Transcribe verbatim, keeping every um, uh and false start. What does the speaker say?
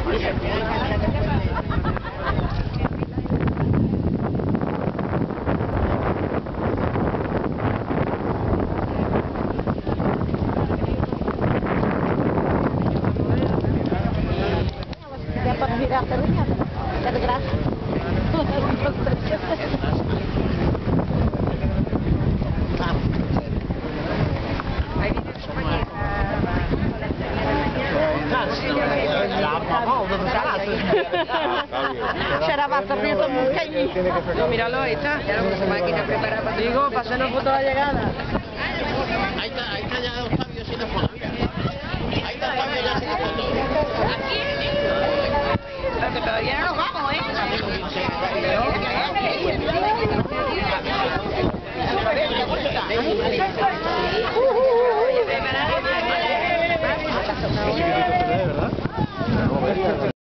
Mira, terminado. Gracias. Ahí viene su Será más perdido un cañí. No, míralo, ahí está. Ya lo que se máquina preparada para... Digo, para hacer una foto a la llegada. Ahí está, ahí está ya Fabio sin la foto. Ahí está Fabio ya sin la foto. Aquí. Pero que todavía no nos vamos, ¿eh? Uh -huh.